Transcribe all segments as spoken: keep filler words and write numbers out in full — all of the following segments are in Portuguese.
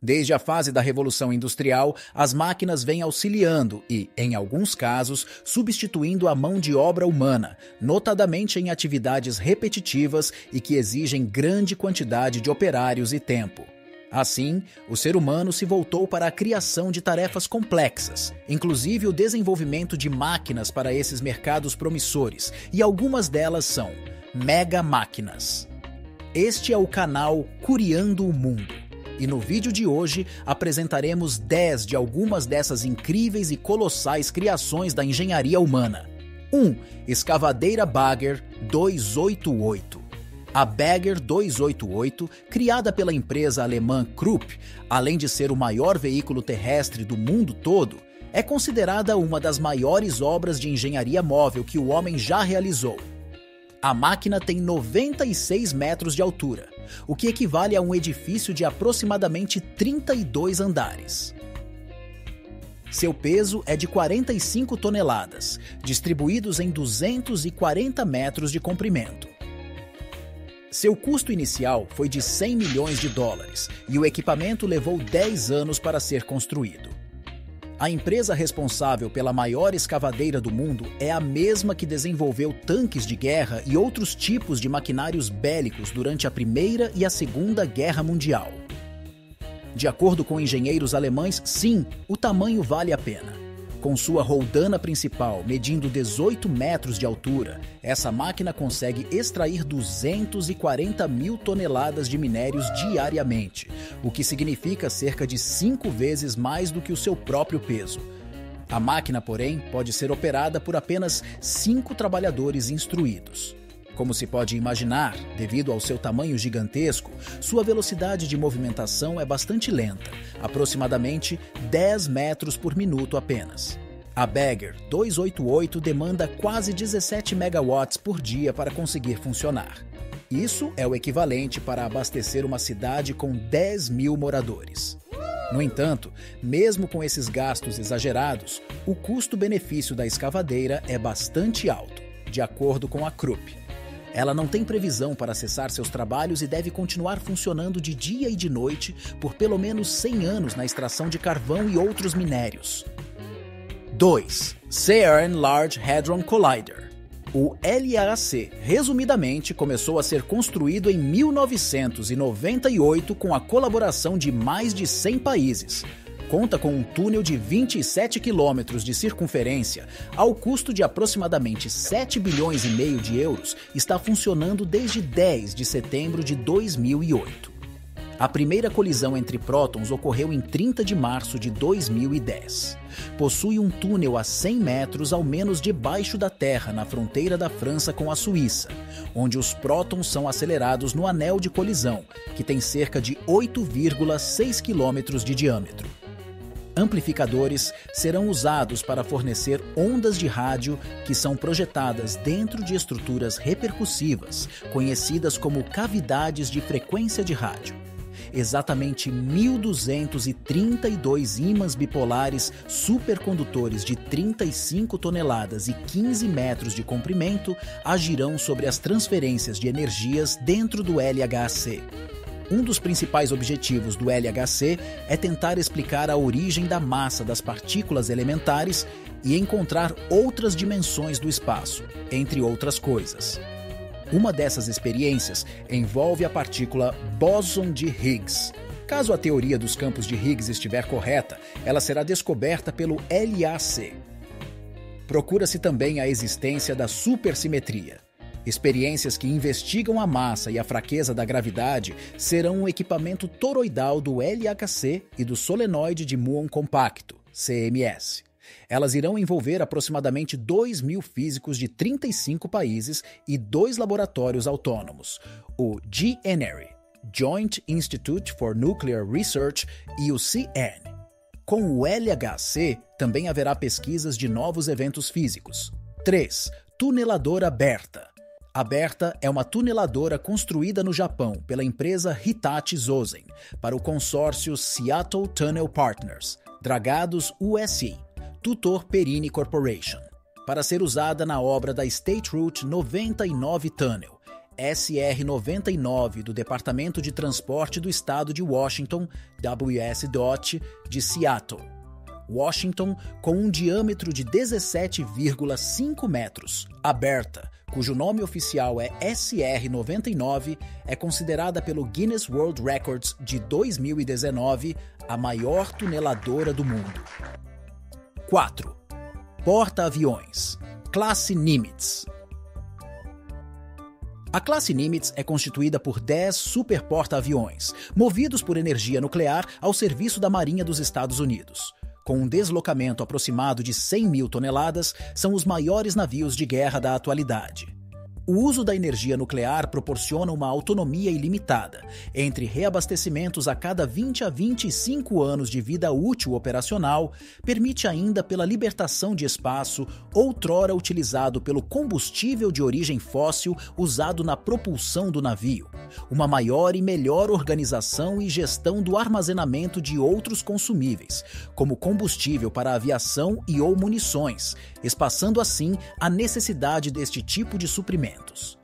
Desde a fase da Revolução Industrial, as máquinas vêm auxiliando e, em alguns casos, substituindo a mão de obra humana, notadamente em atividades repetitivas e que exigem grande quantidade de operários e tempo. Assim, o ser humano se voltou para a criação de tarefas complexas, inclusive o desenvolvimento de máquinas para esses mercados promissores, e algumas delas são mega máquinas. Este é o canal Curiando o Mundo. E no vídeo de hoje apresentaremos dez de algumas dessas incríveis e colossais criações da engenharia humana. um. Escavadeira Bagger duzentos e oitenta e oito. A Bagger duzentos e oitenta e oito, criada pela empresa alemã Krupp, além de ser o maior veículo terrestre do mundo todo, é considerada uma das maiores obras de engenharia móvel que o homem já realizou. A máquina tem noventa e seis metros de altura, o que equivale a um edifício de aproximadamente trinta e dois andares. Seu peso é de quarenta e cinco toneladas, distribuídos em duzentos e quarenta metros de comprimento. Seu custo inicial foi de cem milhões de dólares e o equipamento levou dez anos para ser construído. A empresa responsável pela maior escavadeira do mundo é a mesma que desenvolveu tanques de guerra e outros tipos de maquinários bélicos durante a Primeira e a Segunda Guerra Mundial. De acordo com engenheiros alemães, sim, o tamanho vale a pena. Com sua roldana principal medindo dezoito metros de altura, essa máquina consegue extrair duzentos e quarenta mil toneladas de minérios diariamente, o que significa cerca de cinco vezes mais do que o seu próprio peso. A máquina, porém, pode ser operada por apenas cinco trabalhadores instruídos. Como se pode imaginar, devido ao seu tamanho gigantesco, sua velocidade de movimentação é bastante lenta, aproximadamente dez metros por minuto apenas. A Bagger duzentos e oitenta e oito demanda quase dezessete megawatts por dia para conseguir funcionar. Isso é o equivalente para abastecer uma cidade com dez mil moradores. No entanto, mesmo com esses gastos exagerados, o custo-benefício da escavadeira é bastante alto, de acordo com a Krupp. Ela não tem previsão para cessar seus trabalhos e deve continuar funcionando de dia e de noite por pelo menos cem anos na extração de carvão e outros minérios. dois. CERN Large Hadron Collider. O L H C, resumidamente, começou a ser construído em mil novecentos e noventa e oito com a colaboração de mais de cem países. Conta com um túnel de vinte e sete quilômetros de circunferência, ao custo de aproximadamente sete bilhões e meio de euros, está funcionando desde dez de setembro de dois mil e oito. A primeira colisão entre prótons ocorreu em trinta de março de dois mil e dez. Possui um túnel a cem metros ao menos debaixo da Terra, na fronteira da França com a Suíça, onde os prótons são acelerados no anel de colisão, que tem cerca de oito vírgula seis quilômetros de diâmetro. Amplificadores serão usados para fornecer ondas de rádio que são projetadas dentro de estruturas repercussivas, conhecidas como cavidades de frequência de rádio. Exatamente mil duzentos e trinta e dois ímãs bipolares supercondutores de trinta e cinco toneladas e quinze metros de comprimento agirão sobre as transferências de energias dentro do L H C. Um dos principais objetivos do L H C é tentar explicar a origem da massa das partículas elementares e encontrar outras dimensões do espaço, entre outras coisas. Uma dessas experiências envolve a partícula bóson de Higgs. Caso a teoria dos campos de Higgs estiver correta, ela será descoberta pelo L H C. Procura-se também a existência da supersimetria. Experiências que investigam a massa e a fraqueza da gravidade serão um equipamento toroidal do L H C e do solenoide de muon compacto, C M S. Elas irão envolver aproximadamente dois mil físicos de trinta e cinco países e dois laboratórios autônomos, o G N R, Joint Institute for Nuclear Research, e o C E R N. Com o L H C, também haverá pesquisas de novos eventos físicos. três. Tuneladora Bertha. A Bertha é uma tuneladora construída no Japão pela empresa Hitachi Zosen para o consórcio Seattle Tunnel Partners, Dragados U S I, Tutor Perini Corporation, para ser usada na obra da State Route noventa e nove Tunnel. S R noventa e nove do Departamento de Transporte do Estado de Washington, W S D O T, de Seattle. Washington, com um diâmetro de dezessete vírgula cinco metros, aberta, cujo nome oficial é S R noventa e nove, é considerada pelo Guinness World Records de dois mil e dezenove a maior tuneladora do mundo. quatro. Porta-aviões. Classe Nimitz. A classe Nimitz é constituída por dez superporta-aviões, movidos por energia nuclear ao serviço da Marinha dos Estados Unidos. Com um deslocamento aproximado de cem mil toneladas, são os maiores navios de guerra da atualidade. O uso da energia nuclear proporciona uma autonomia ilimitada, entre reabastecimentos a cada vinte a vinte e cinco anos de vida útil operacional, permite ainda pela libertação de espaço, outrora utilizado pelo combustível de origem fóssil usado na propulsão do navio, uma maior e melhor organização e gestão do armazenamento de outros consumíveis, como combustível para aviação e ou munições, espaçando assim a necessidade deste tipo de suprimento.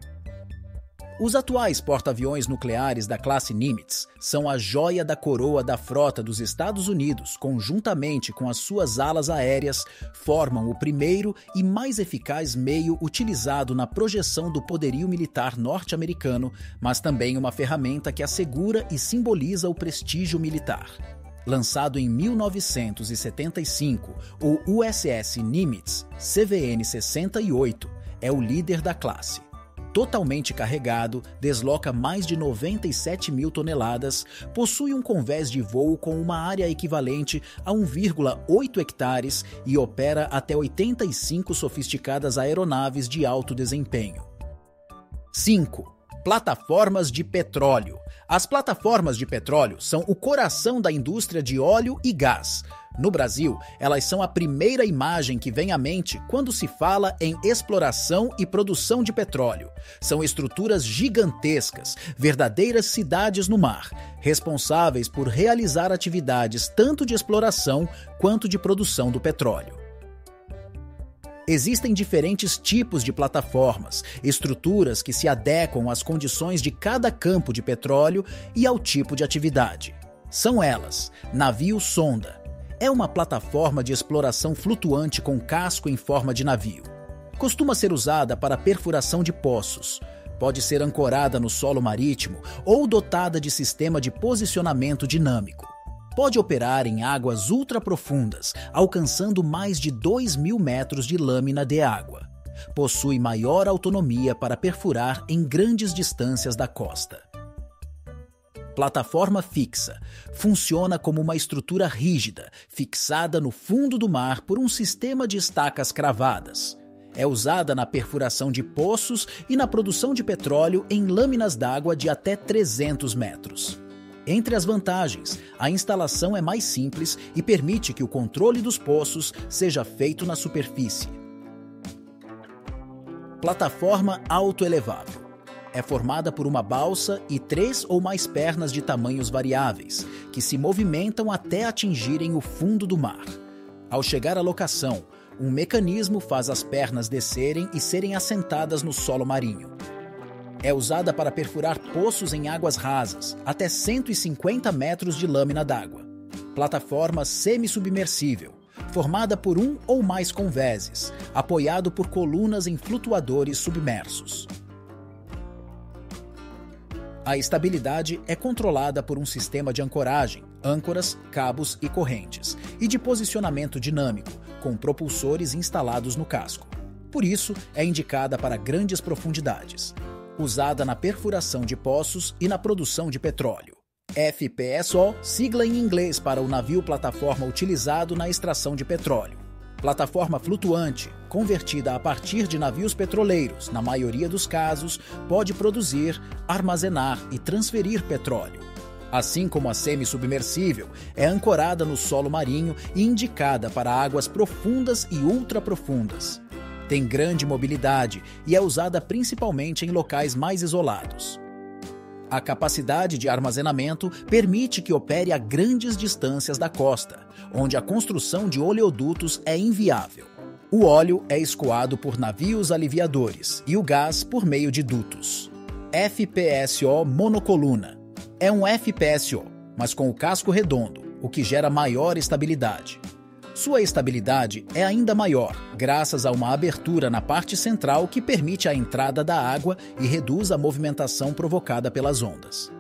Os atuais porta-aviões nucleares da classe Nimitz são a joia da coroa da frota dos Estados Unidos, conjuntamente com as suas alas aéreas, formam o primeiro e mais eficaz meio utilizado na projeção do poderio militar norte-americano, mas também uma ferramenta que assegura e simboliza o prestígio militar. Lançado em mil novecentos e setenta e cinco, o U S S Nimitz C V N sessenta e oito é o líder da classe. Totalmente carregado, desloca mais de noventa e sete mil toneladas, possui um convés de voo com uma área equivalente a um vírgula oito hectares e opera até oitenta e cinco sofisticadas aeronaves de alto desempenho. cinco. Plataformas de petróleo. As plataformas de petróleo são o coração da indústria de óleo e gás. No Brasil, elas são a primeira imagem que vem à mente quando se fala em exploração e produção de petróleo. São estruturas gigantescas, verdadeiras cidades no mar, responsáveis por realizar atividades tanto de exploração quanto de produção do petróleo. Existem diferentes tipos de plataformas, estruturas que se adequam às condições de cada campo de petróleo e ao tipo de atividade. São elas: navio-sonda. É uma plataforma de exploração flutuante com casco em forma de navio. Costuma ser usada para perfuração de poços. Pode ser ancorada no solo marítimo ou dotada de sistema de posicionamento dinâmico. Pode operar em águas ultraprofundas, alcançando mais de dois mil metros de lâmina de água. Possui maior autonomia para perfurar em grandes distâncias da costa. Plataforma fixa. Funciona como uma estrutura rígida, fixada no fundo do mar por um sistema de estacas cravadas. É usada na perfuração de poços e na produção de petróleo em lâminas d'água de até trezentos metros. Entre as vantagens, a instalação é mais simples e permite que o controle dos poços seja feito na superfície. Plataforma autoelevável. É formada por uma balsa e três ou mais pernas de tamanhos variáveis, que se movimentam até atingirem o fundo do mar. Ao chegar à locação, um mecanismo faz as pernas descerem e serem assentadas no solo marinho. É usada para perfurar poços em águas rasas, até cento e cinquenta metros de lâmina d'água. Plataforma semi-submersível, formada por um ou mais convéses, apoiado por colunas em flutuadores submersos. A estabilidade é controlada por um sistema de ancoragem, âncoras, cabos e correntes, e de posicionamento dinâmico, com propulsores instalados no casco. Por isso, é indicada para grandes profundidades. Usada na perfuração de poços e na produção de petróleo. F P S O, sigla em inglês para o navio plataforma utilizado na extração de petróleo. Plataforma flutuante, convertida a partir de navios petroleiros, na maioria dos casos, pode produzir, armazenar e transferir petróleo. Assim como a semi-submersível, é ancorada no solo marinho e indicada para águas profundas e ultraprofundas. Tem grande mobilidade e é usada principalmente em locais mais isolados. A capacidade de armazenamento permite que opere a grandes distâncias da costa, onde a construção de oleodutos é inviável. O óleo é escoado por navios aliviadores e o gás por meio de dutos. F P S O monocoluna. É um F P S O, mas com o casco redondo, o que gera maior estabilidade. Sua estabilidade é ainda maior, graças a uma abertura na parte central que permite a entrada da água e reduz a movimentação provocada pelas ondas.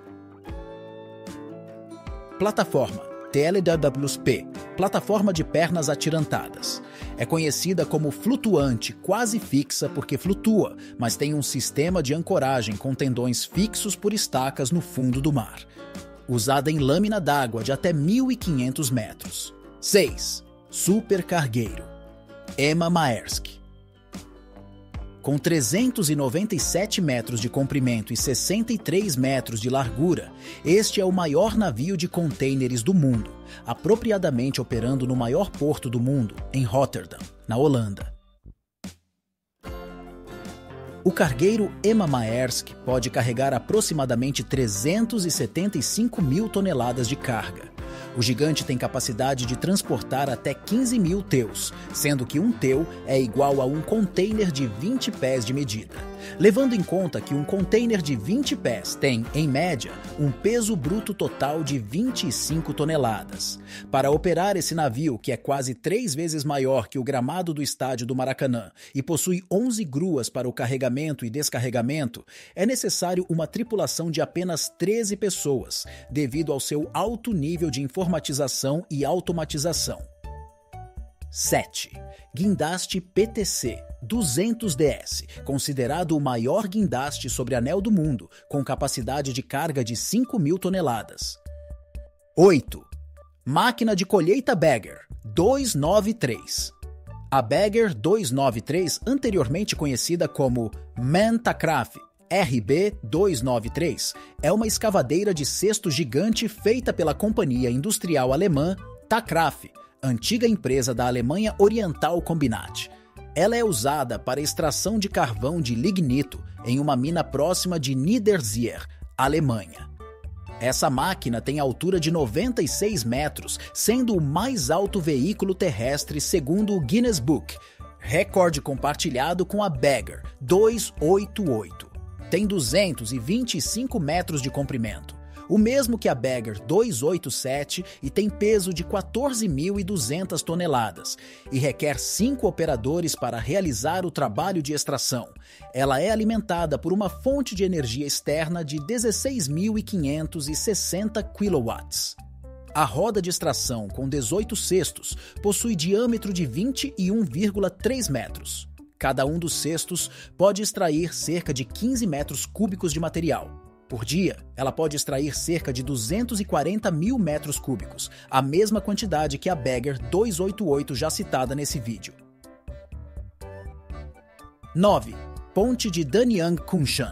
Plataforma T L W P, plataforma de pernas atirantadas. É conhecida como flutuante quase fixa porque flutua, mas tem um sistema de ancoragem com tendões fixos por estacas no fundo do mar. Usada em lâmina d'água de até mil e quinhentos metros. seis. Supercargueiro Emma Maersk. Com trezentos e noventa e sete metros de comprimento e sessenta e três metros de largura, este é o maior navio de contêineres do mundo, apropriadamente operando no maior porto do mundo, em Rotterdam, na Holanda. O cargueiro Emma Maersk pode carregar aproximadamente trezentos e setenta e cinco mil toneladas de carga. O gigante tem capacidade de transportar até quinze mil teus, sendo que um teu é igual a um container de vinte pés de medida. Levando em conta que um container de vinte pés tem, em média, um peso bruto total de vinte e cinco toneladas. Para operar esse navio, que é quase três vezes maior que o gramado do estádio do Maracanã e possui onze gruas para o carregamento e descarregamento, é necessário uma tripulação de apenas treze pessoas, devido ao seu alto nível de informatização e automatização. sete. Guindaste P T C duzentos D S, considerado o maior guindaste sobre anel do mundo, com capacidade de carga de cinco mil toneladas. oito. Máquina de colheita Bagger duzentos e noventa e três. A Bagger duzentos e noventa e três, anteriormente conhecida como Mantakraft R B duzentos e noventa e três, é uma escavadeira de cesto gigante feita pela companhia industrial alemã Takraft, antiga empresa da Alemanha Oriental Combinat. Ela é usada para extração de carvão de lignito em uma mina próxima de Niederzier, Alemanha. Essa máquina tem altura de noventa e seis metros, sendo o mais alto veículo terrestre segundo o Guinness Book, recorde compartilhado com a Bagger duzentos e oitenta e oito. Tem duzentos e vinte e cinco metros de comprimento, o mesmo que a Bagger duzentos e oitenta e sete, e tem peso de quatorze mil e duzentas toneladas, e requer cinco operadores para realizar o trabalho de extração. Ela é alimentada por uma fonte de energia externa de dezesseis mil quinhentos e sessenta quilowatts. A roda de extração, com dezoito cestos, possui diâmetro de vinte e um vírgula três metros. Cada um dos cestos pode extrair cerca de quinze metros cúbicos de material. Por dia, ela pode extrair cerca de duzentos e quarenta mil metros cúbicos, a mesma quantidade que a Bagger duzentos e oitenta e oito já citada nesse vídeo. nove. Ponte de Danyang Kunshan.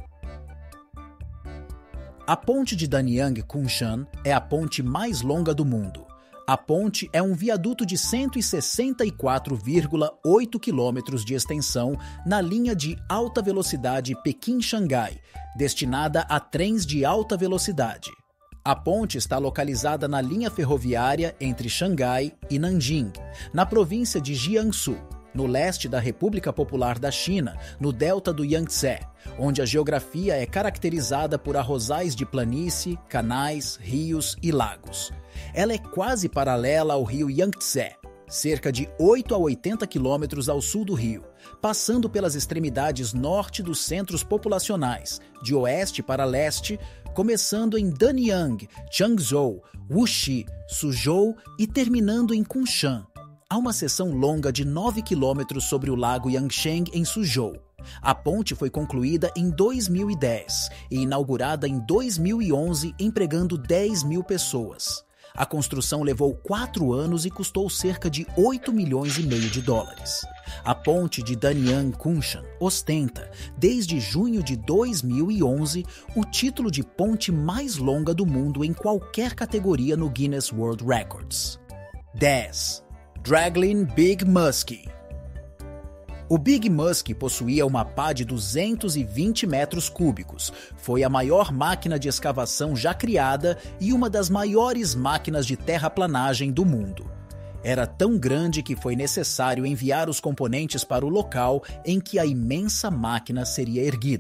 A ponte de Danyang Kunshan é a ponte mais longa do mundo. A ponte é um viaduto de cento e sessenta e quatro vírgula oito quilômetros de extensão na linha de alta velocidade Pequim-Xangai, destinada a trens de alta velocidade. A ponte está localizada na linha ferroviária entre Xangai e Nanjing, na província de Jiangsu, no leste da República Popular da China, no delta do Yangtze, onde a geografia é caracterizada por arrozais de planície, canais, rios e lagos. Ela é quase paralela ao rio Yangtze, cerca de oito a oitenta quilômetros ao sul do rio, passando pelas extremidades norte dos centros populacionais, de oeste para leste, começando em Danyang, Changzhou, Wuxi, Suzhou e terminando em Kunshan. Há uma seção longa de nove quilômetros sobre o lago Yangsheng em Suzhou. A ponte foi concluída em dois mil e dez e inaugurada em dois mil e onze, empregando dez mil pessoas. A construção levou quatro anos e custou cerca de oito milhões e meio de dólares. A ponte de Danyang Kunshan ostenta, desde junho de dois mil e onze, o título de ponte mais longa do mundo em qualquer categoria no Guinness World Records. dez. Draglin Big Muskie. O Big Muskie possuía uma pá de duzentos e vinte metros cúbicos, foi a maior máquina de escavação já criada e uma das maiores máquinas de terraplanagem do mundo. Era tão grande que foi necessário enviar os componentes para o local em que a imensa máquina seria erguida.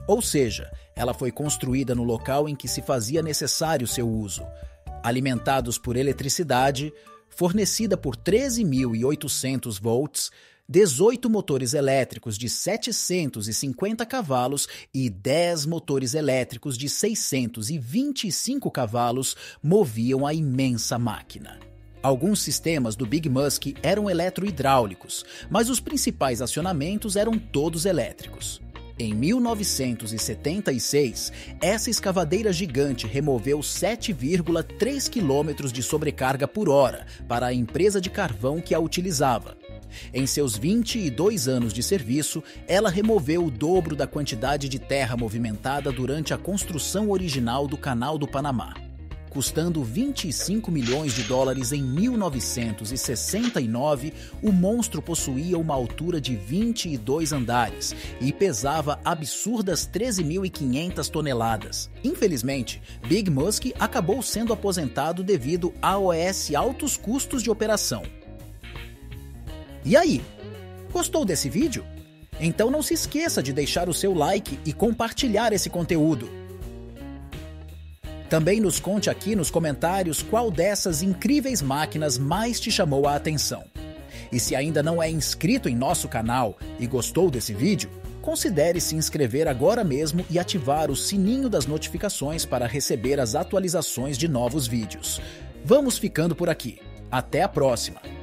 Ou seja, ela foi construída no local em que se fazia necessário seu uso. Alimentados por eletricidade, fornecida por treze mil e oitocentos volts, dezoito motores elétricos de setecentos e cinquenta cavalos e dez motores elétricos de seiscentos e vinte e cinco cavalos moviam a imensa máquina. Alguns sistemas do Big Musk eram eletrohidráulicos, mas os principais acionamentos eram todos elétricos. Em mil novecentos e setenta e seis, essa escavadeira gigante removeu sete vírgula três quilômetros de sobrecarga por hora para a empresa de carvão que a utilizava. Em seus vinte e dois anos de serviço, ela removeu o dobro da quantidade de terra movimentada durante a construção original do Canal do Panamá. Custando vinte e cinco milhões de dólares em mil novecentos e sessenta e nove, o monstro possuía uma altura de vinte e dois andares e pesava absurdas treze mil e quinhentas toneladas. Infelizmente, Big Musk acabou sendo aposentado devido aos altos custos de operação. E aí, gostou desse vídeo? Então não se esqueça de deixar o seu like e compartilhar esse conteúdo. Também nos conte aqui nos comentários qual dessas incríveis máquinas mais te chamou a atenção. E se ainda não é inscrito em nosso canal e gostou desse vídeo, considere se inscrever agora mesmo e ativar o sininho das notificações para receber as atualizações de novos vídeos. Vamos ficando por aqui. Até a próxima!